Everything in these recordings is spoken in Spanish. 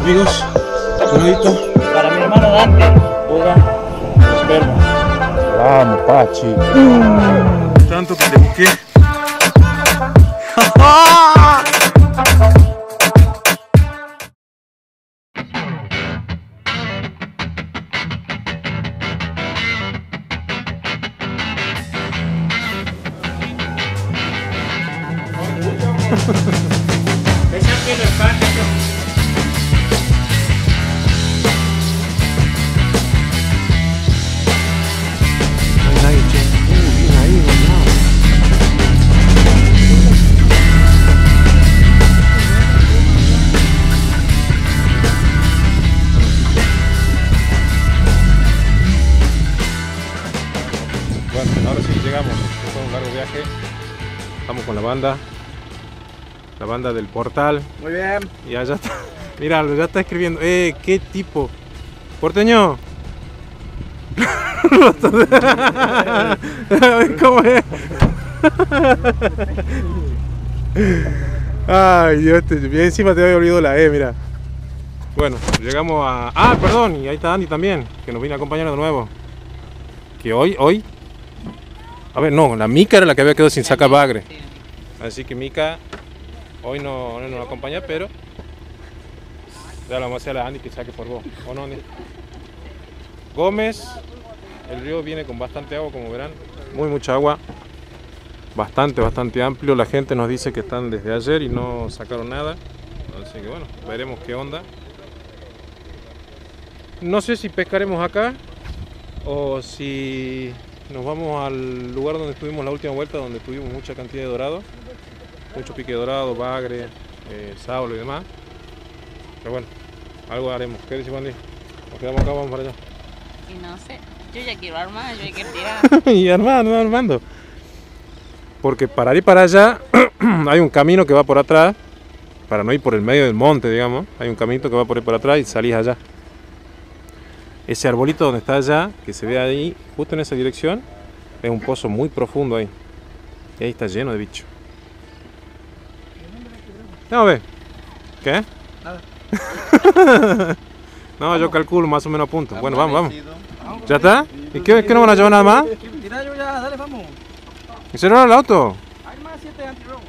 amigos. Saludito. Para mi hermano Dante. Oiga, esperma. Vamos, Pachi. Tanto que te busqué. Bueno, ahora sí llegamos. Fue un largo viaje. Estamos con la banda del portal. Muy bien. Y allá está. Míralo, ya está escribiendo. Qué tipo. Porteño. ¿Cómo es? Ay, Dios, bien encima te había olvidado la E, mira. Bueno, llegamos a... Ah, perdón, y ahí está Andy también, que nos viene a acompañar de nuevo. Que hoy... A ver, no, la Mica era la que había quedado sin sacar bagre. Así que Mica hoy no nos acompaña, pero... Ya lo vamos a hacer a Andy que saque por vos. ¿O no, Andy? Gómez, el río viene con bastante agua, como verán. Mucha agua. Bastante amplio. La gente nos dice que están desde ayer y no sacaron nada. Así que bueno, veremos qué onda. No sé si pescaremos acá o si nos vamos al lugar donde estuvimos la última vuelta, donde tuvimos mucha cantidad de dorado. Mucho pique de dorado, bagre, saulo y demás. Pero bueno, algo haremos. ¿Qué dice Andy? Nos quedamos acá, vamos para allá. Y no sé, yo ya quiero armar, yo ya quiero tirar. Y armando. Porque para ir para allá hay un camino que va por atrás, para no ir por el medio del monte, digamos. Hay un caminito que va por ahí por atrás y salís allá. Ese arbolito donde está allá, que se ve ahí, justo en esa dirección, es un pozo muy profundo ahí. Y ahí está lleno de bichos. Vamos a ver. ¿Qué? Nada. No, yo calculo más o menos a punto. Bueno, vamos. ¿Ya está? ¿Y qué no van a llevar nada más? Tira yo ya, dale, vamos. ¿Y se roba el auto? Hay más 7 antirrobo.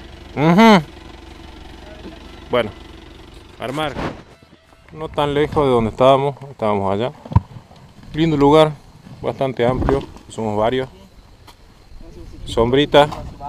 Bueno, armar. No tan lejos de donde estábamos allá. Lindo lugar, bastante amplio, somos varios. Sombrita.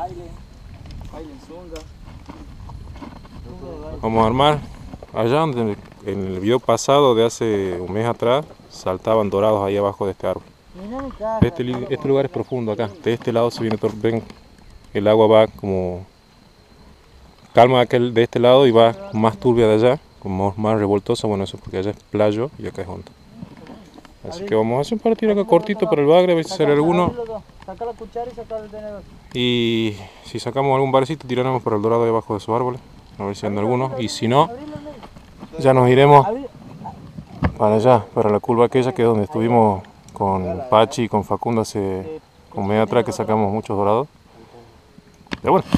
Vamos a armar. Allá donde en el video pasado de hace un mes atrás saltaban dorados ahí abajo de este árbol. Este lugar es profundo acá. De este lado se viene todo, ven, el agua va como calma de este lado y va más turbia de allá, como más revoltosa. Bueno, eso es porque allá es playo y acá es hondo. Así que vamos a hacer un partido acá cortito para el bagre, a ver si sale alguno. Saca la cuchara y saca el tenedor. Y si sacamos algún barecito, tiraremos por el dorado ahí abajo de esos árboles, a ver si anda alguno. Y si no, ya nos iremos para allá, para la curva aquella que es donde estuvimos con Pachi y con Facundo hace un mes atrás, que sacamos muchos dorados. Pero bueno,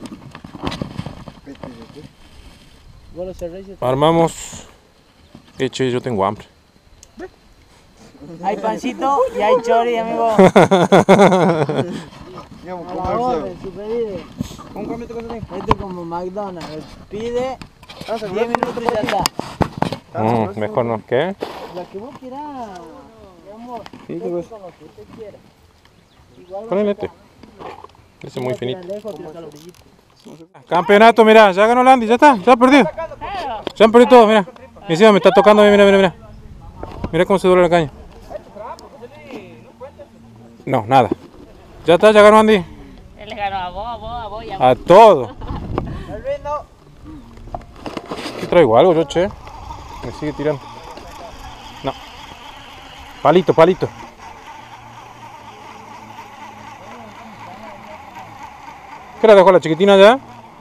armamos. Che, yo tengo hambre. Hay pancito y hay chori, amigo. Este es como McDonald's. Pide 10 minutos y ya está. Mejor no, ¿qué? La que vos quieras, mi amor. Sí, con lo que usted quiera. Ponle este. Ese es muy finito. Campeonato, mira, ya ganó Landy, ya está, ya perdido. Ya han perdido todos, mira. Encima me está tocando, mira. Mira cómo se duele la caña. No, nada. Ya está, ya ganó Andy. Él le ganó a vos y a A todos. ¿Qué traigo? ¿Algo yo, che? Me sigue tirando. No. Palito. ¿Qué la dejó la chiquitina ya?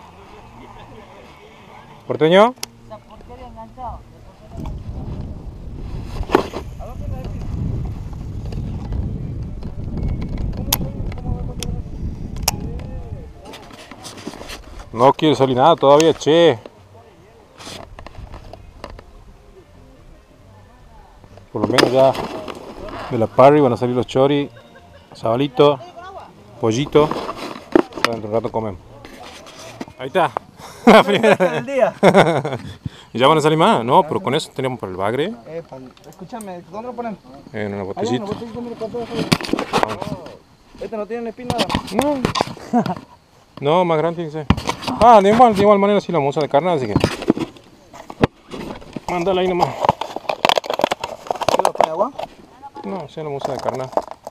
¿Porteño? No quiere salir nada todavía, che. Por lo menos ya de la parry van a salir los choris, sabalito, pollito. Dentro de un rato comemos. Ahí está. La primera del día. ¿Y ya van a salir más? No, pero con eso tenemos para el bagre. Escúchame, ¿dónde lo ponemos? En una Ahí, botellita. ¿Este no tiene espina? No. No, más grande tiene que ser. Ah, de igual manera sí la vamos a usar de carne, así que. Mándala ahí nomás. ¿Qué lo pone agua? No, sí la vamos a usar de carne.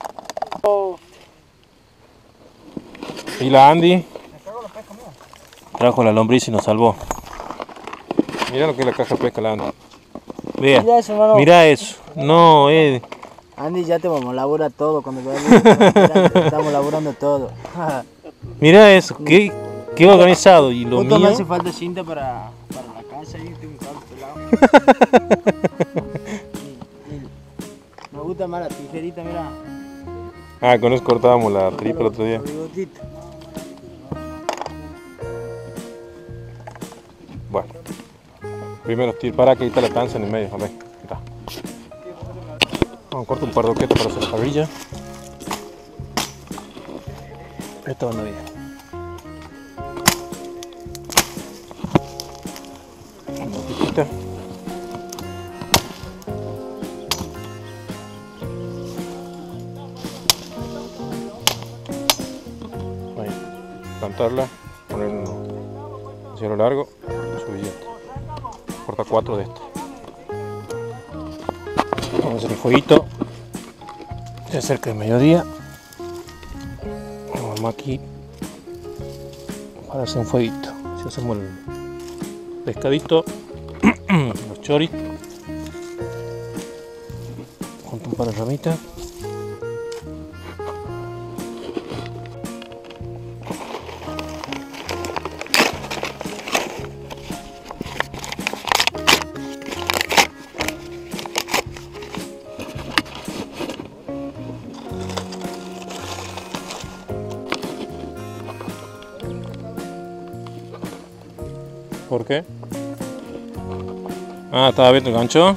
Y la Andy trajo la lombriz y nos salvó. Mira lo que es la caja de pesca, la Andy. Vea, Mira eso, hermano. mira eso. No, Andy, ya te vamos a laburar todo cuando estamos laburando todo. mira eso, qué organizado. Y lo Justo me mío. hace falta cinta para la casa y tengo un cable pelado. Me gusta más la tijerita, mira. Ah, con eso cortábamos la tripa el otro día. Los bigotitos. Bueno, primero para que ahí está la tanza en el medio, a ver, ahí está. Vamos a cortar un par de oquetas para hacer la parrilla. Esto anda bien. Una boquita. Ahí, plantarla, poner un cielo largo, subir esto. Corta 4 de estos. Vamos a hacer el fueguito. Se acerca el mediodía. Vamos aquí para hacer un fueguito. Si hacemos el pescadito, los choris, junto un par de ramitas. ¿Por qué? Ah, estaba abierto el gancho.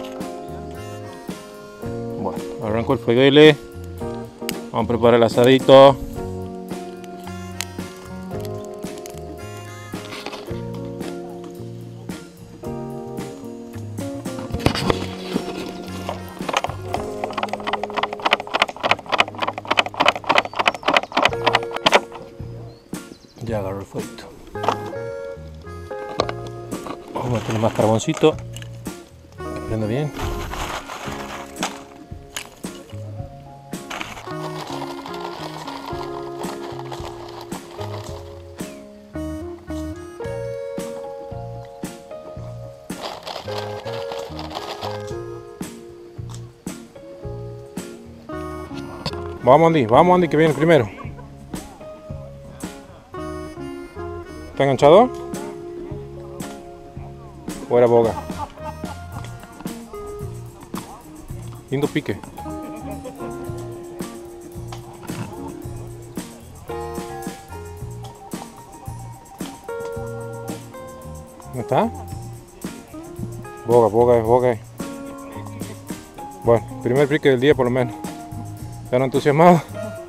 Bueno, arranco el fueguele. Vamos a preparar el asadito. Ya agarro el fueguito. Vamos a meterle más carboncito, que prenda bien. Vamos Andy, que viene el primero. ¿Está enganchado? Fuera boga. Lindo pique. ¿Dónde está? Boga. Bueno, primer pique del día por lo menos. ¿Están entusiasmados?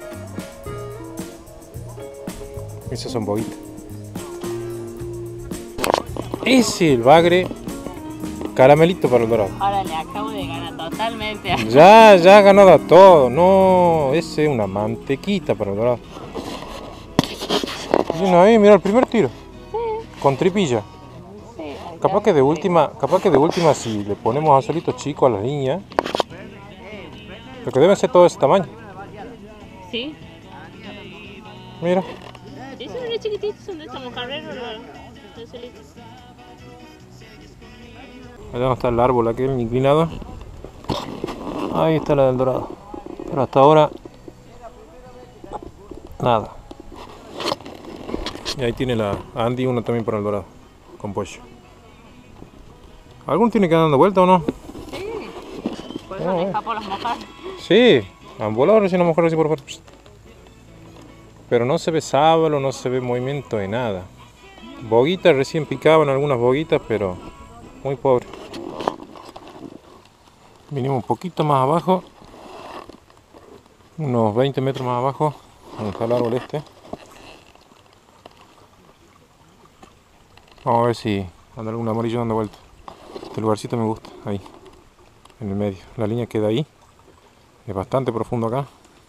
Esas son boguitas. Ese es el bagre caramelito para el dorado. Ahora le acabo de ganar totalmente. Ya ganó de todo. No, ese es una mantequita para el dorado. Mira ahí, mira el primer tiro. Con tripilla. Sí, Capaz que de última si le ponemos anzuelitos chicos a las niñas, lo que deben ser todo ese tamaño. sí. Mira. Sí, son muy chiquititos, son de estos mojarreros, los solitos. Allá no está el árbol aquel inclinado. Ahí está la del dorado. Pero hasta ahora nada. Y ahí tiene la Andy, una también para el dorado, con pollo. ¿Alguno tiene que dar dando vuelta o no? Sí. Por eso le escapó las mojas. Sí, han volado recién a lo mejor así por fuera. Pero no se ve sábalo, no se ve movimiento de nada. Boguitas, recién picaban algunas boguitas, pero muy pobre. Vinimos un poquito más abajo, unos 20 metros más abajo, donde está el árbol este. Vamos a ver si anda algún amarillo dando vuelta. Este lugarcito me gusta, ahí, en el medio. La línea queda ahí, es bastante profundo acá.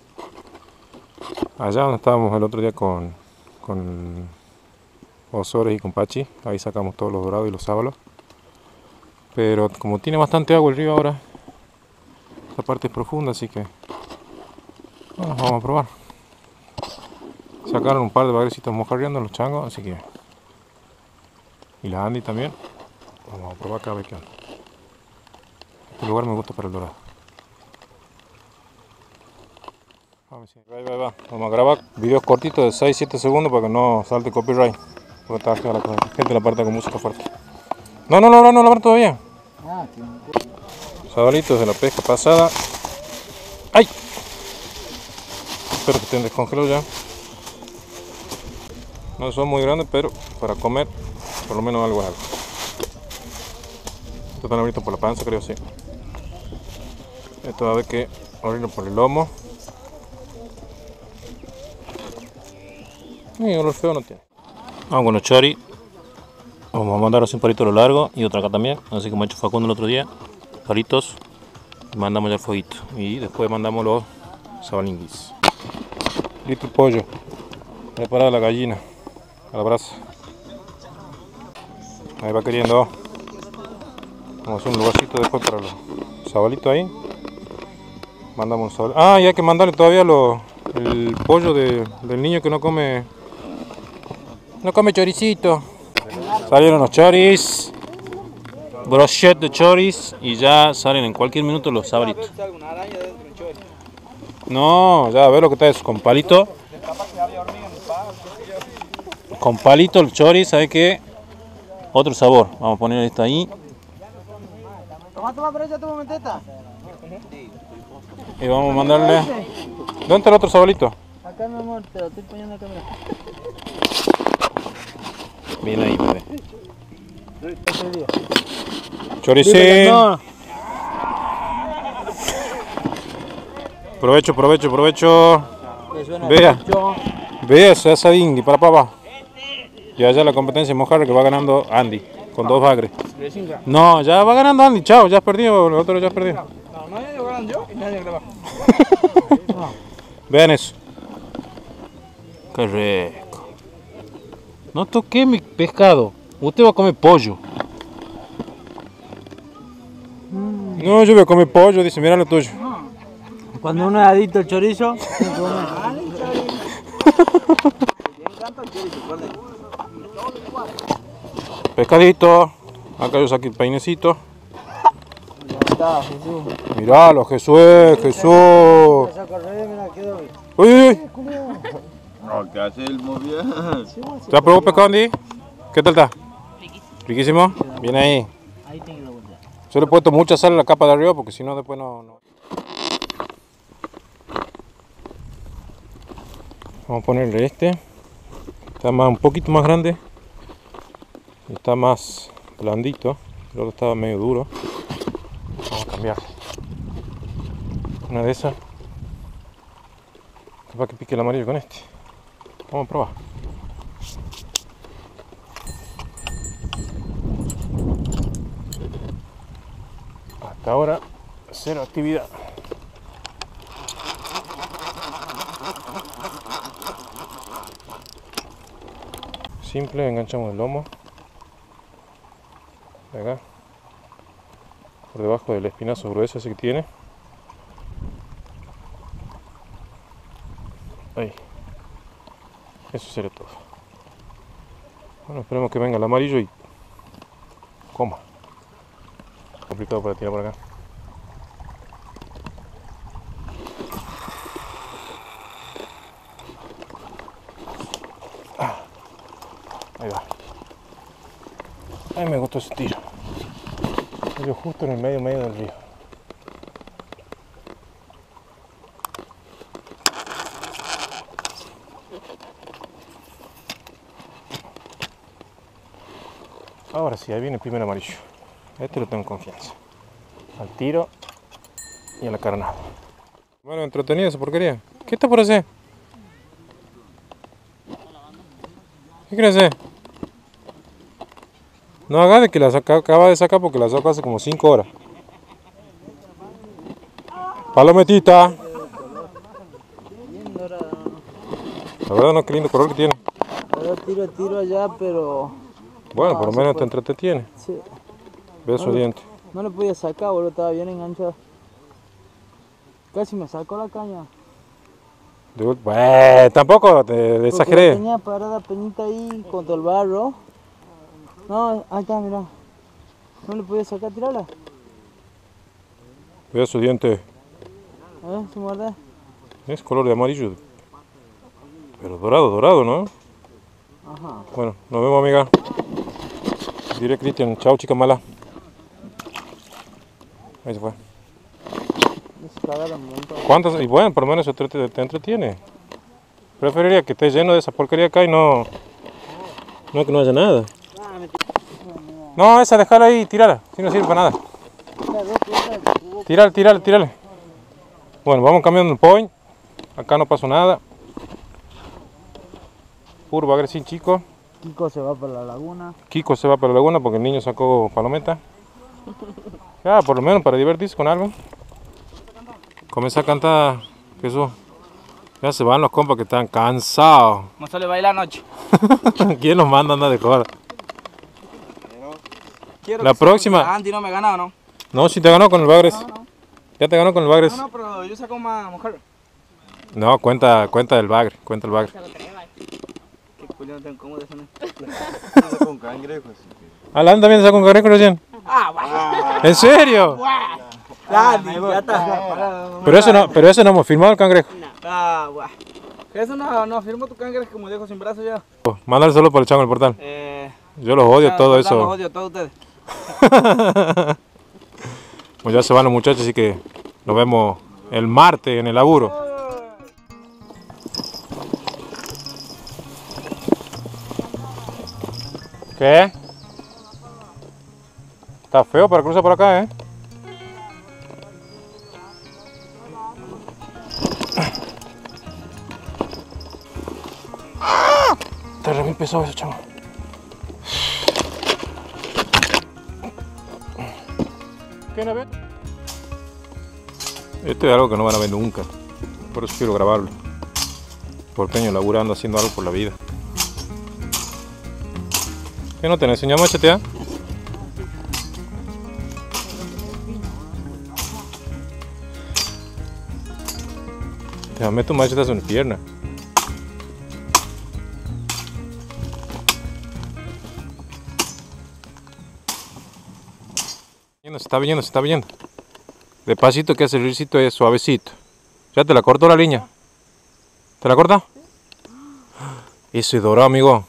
Allá donde estábamos el otro día con Osores y con Pachi, ahí sacamos todos los dorados y los sábalos. Pero como tiene bastante agua el río ahora, esta parte es profunda, así que bueno, vamos a probar. Sacaron un par de bagrecitos mojarreando los changos, así que... Y la Andy también. Vamos a probar acá a ver qué onda. Este lugar me gusta para el dorado. Ahí va. Vamos a grabar videos cortitos de 6-7 segundos para que no salte copyright. Porque la gente la aparta con música fuerte. No lo abran todavía. Sabalitos de la pesca pasada. ¡Ay! Espero que estén descongelados ya. No son muy grandes, pero para comer por lo menos algo es algo. Estos están abiertos por la panza, creo, sí. Esto va a haber que abrirlo por el lomo. Y olor feo no tiene. Vamos con los choris. Vamos a mandar así un palito a lo largo y otro acá también. Así como ha hecho Facundo el otro día. Palitos. Y mandamos ya el fueguito. Y después mandamos los sabalinguis. Listo el pollo. Preparada la gallina. A la brasa. Ahí va queriendo. Vamos a hacer un lugarcito después para los sabalitos ahí. Mandamos un sabalito. Ah, y hay que mandarle todavía el pollo del niño que no come choricito. Salieron los choris, brochette de choris, y ya salen en cualquier minuto los sabalitos. No, ya a ver lo que está eso, con palito. Con palito el choris, ¿sabe qué? Otro sabor. Vamos a poner esto ahí. Toma, pero ya toma menteta. Y vamos a mandarle... ¿Dónde está el otro sabalito? Acá, mi amor, te lo estoy poniendo acá, mira. Bien ahí, bebé. Ese día. Choricín. No. Provecho. Vea ese asadín para papá. Y allá la competencia mojarra que va ganando Andy, con 2 bagres. No, ya va ganando Andy, chao, ya has perdido, el otro ya has perdido. No, nadie lo ganan yo y nadie lo gana. Vean eso. Qué rico. No toqué mi pescado, usted va a comer pollo. No, yo voy a comer pollo, dice, mira lo tuyo. Cuando uno es adicto al chorizo, pescadito. Acá yo saqué el peinecito. está, Jesús. Miralo, Jesús. Uy. No, ¿qué hace el movía? ¿Ya probó pescado, Andy? ¿Qué tal está? Riquísimo. Bien ahí. Ahí tiene que la vuelta. Yo le he puesto mucha sal en la capa de arriba porque si no después no... Vamos a ponerle este. Está un poquito más grande. Está más blandito. El otro estaba medio duro. Vamos a cambiar. Una de esas. Capaz que pique el amarillo con este. Vamos a probar. Hasta ahora, cero actividad. Simple, enganchamos el lomo. Acá. Por debajo del espinazo grueso ese que tiene. Ahí. Eso sería todo. Bueno, esperemos que venga el amarillo y coma. Complicado para tirar por acá. Ahí va. Ay, me gustó ese tiro. Yo justo en el medio del río. Ahora sí, ahí viene el primer amarillo. Este lo tengo en confianza. Al tiro Y a la carnada. Bueno, entretenida esa porquería. ¿Qué está por hacer? ¿Qué quieres hacer? No haga de que la acaba de sacar porque la sacó hace como 5 horas. Palometita. La verdad no, qué lindo color que tiene. Ahora tiro allá, pero... Bueno, por lo menos te entretiene. Sí. Ve su diente. No le podía sacar, boludo, estaba bien enganchado. Casi me sacó la caña. Tampoco te exageré. Tenía parada peñita ahí contra el barro. No, ahí está, mirá. No le podía sacar, tirarla. Ve su diente. ¿Se muerde? Es color de amarillo. Pero dorado, ¿no? Ajá. Bueno, nos vemos, amiga. Diré Cristian, chao, chica mala. Ahí se fue. ¿Cuántas? Y bueno, por lo menos eso te entretiene. Preferiría que esté lleno de esa porquería acá y no que no haya nada. No, esa déjala ahí, tirala, si no sirve para nada. Tírale. Bueno, vamos cambiando el point. Acá no pasó nada. Puro bagre sin chico. Kiko se va para la laguna. Kiko se va para la laguna porque el niño sacó palometa. Ya, por lo menos para divertirse con algo. Comienza a cantar, Jesús. Ya se van los compas que están cansados. No sale bailar anoche. ¿Quién los manda a andar de joda? Quiero La próxima. Andy no me ganó, ¿no? No, si te ganó con el Bagres. No. Ya te ganó con el Bagres. No, pero yo saco más mujer. No, cuenta el Bagre. Cuenta el Bagre. Qué culo, no tengo cómo defender. Con cangrejo, así que... Alan también sacó un cangrejo recién. ¿En serio? Andy, ya está. Pero eso no hemos filmado el cangrejo. Eso no firmó tu cangrejo como dejo sin brazo ya. Mándale solo por el chango del portal. Yo los odio todo eso. Los odio a todos ustedes. Pues ya se van los muchachos, así que nos vemos el martes en el laburo. ¿Qué? Está feo para cruzar por acá, ¿eh? Está re bien pesado ese chavo. ¿Qué no ven? Esto es algo que no van a ver nunca. Por eso quiero grabarlo. Porque años laburando, haciendo algo por la vida. ¿Qué no te enseñamos a chatear? Te meto un machetazo en la pierna. Se está viendo. Despacito que hace el risito es suavecito. Ya te la cortó la línea. ¿Te la corta? Ese dorado, amigo.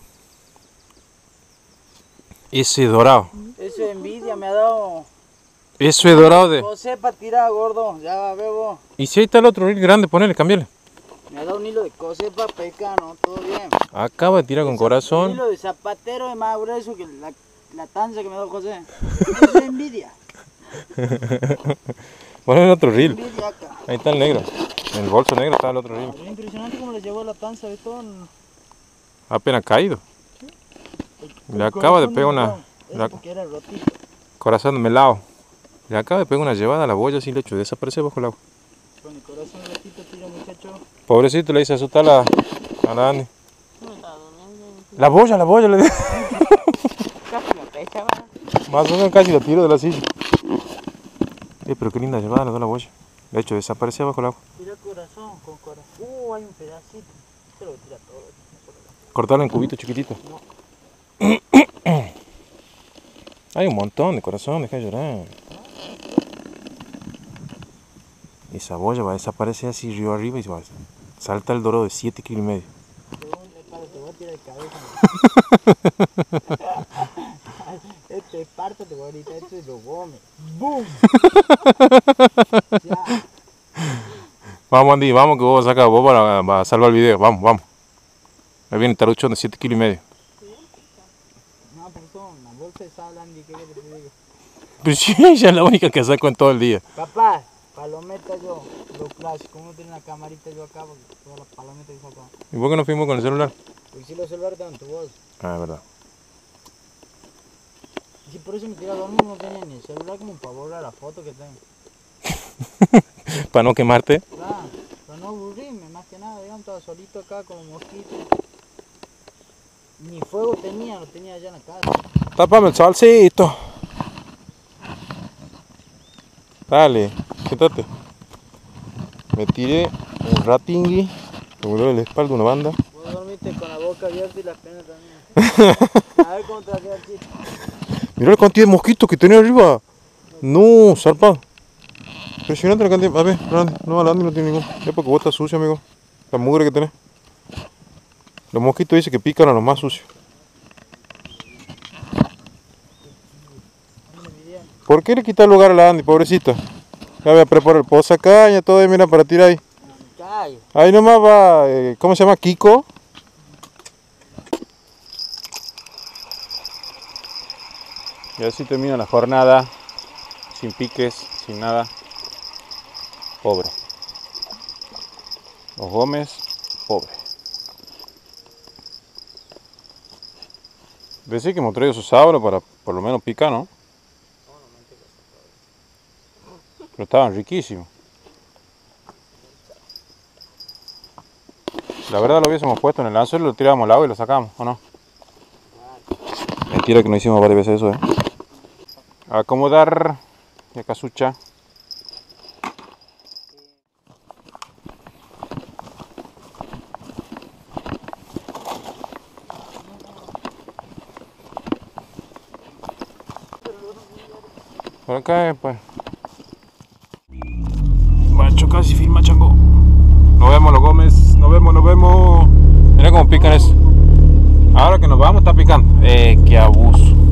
Ese dorado. Eso es envidia, me ha dado. Eso es dorado de... José para tirar, gordo. Ya veo. Y si ahí está el otro reel grande, ponele, cambiale. Me ha dado un hilo de cosepa pesca, ¿no? Todo bien. Acaba de tirar con corazón. Un hilo de zapatero es más grueso que la tanza que me ha dado José. Eso es envidia. Ponle el otro reel. Envidia acá. Ahí está el negro. En el bolso negro está el otro reel. Es impresionante cómo le llevó la panza de todo. Apenas caído. Le acaba de pegar una... Que era rotito. Corazón melado. Le acaba de pegar una llevada a la boya sin lecho. Desaparece bajo el agua. Con el corazón rotito tira, muchacho. Pobrecito, le hice asustar a la Andy. La boya le dije. Casi me pecha, va. Más o menos casi lo tiro de la silla. Pero qué linda llevada le da la boya. De hecho, desaparecía bajo el agua. Tira corazón, con corazón. Hay un pedacito. Se lo tira todo. Cortarlo en cubitos chiquititos. No. Hay un montón de corazón, deja de llorar. Esa boya va a desaparecer así río arriba y se va a salta el dorado de 7,5 kilos. Te voy a tirar de cabeza. Este parto te voy a gritar esto y lo come. ¡Bum! Ya. Vamos, Andy, vamos que vos vas a sacar, vos vas a salvar el video. Vamos. Ahí viene el taruchón de 7,5 kilos. No, pues son una bolsa de sal, Andy, ¿qué te digo? Pues sí, ella es la única que saco en todo el día. Papá, palometa yo, lo clásico, uno tiene una camarita yo acá, porque toda la palometa que saca. ¿Y por qué no fuimos con el celular? Porque si los celulares están en tu bolsa. Ah, es verdad. Si por eso me tiré a dormir, no tenía ni el celular como para borrar la foto que tengo. Para no quemarte. Claro, para no aburrirme, más que nada, digamos, estaba solito acá con los mosquitos. Ni fuego tenía, lo tenía allá en la casa. Tápame el solcito. Dale, siéntate. Me tiré un ratingui, que me duele la espalda una banda. Vos dormiste con la boca abierta y las penas también. A ver cómo te va a quedar el chiste. Mirá la cantidad de mosquitos que tenía arriba. No, zarpa. Impresionante la cantidad. A ver, no, Landy no tiene ninguno. Es porque vos estás sucio, amigo. La mugre que tenés. Los mosquitos dicen que pican a los más sucios. ¿Por qué le quitas el lugar a la Andy, pobrecita? Ya voy a preparar el poza caña, todo ahí, mira, para tirar ahí. Ahí nomás va, ¿cómo se llama? Kiko. Y así termina la jornada, sin piques, sin nada. Pobre. Los Gómez, pobre. Decía que hemos traído su sabro para por lo menos picar, ¿no? Pero estaban riquísimos. La verdad lo hubiésemos puesto en el anzuelo, lo tirábamos al agua y lo sacamos, ¿o no? Mentira que no hicimos varias veces eso, A acomodar y a casucha. Por acá, pues. Macho, casi filma, chango. Nos vemos, los Gómez. Nos vemos. Mira cómo pican eso. Ahora que nos vamos, está picando. Qué abuso.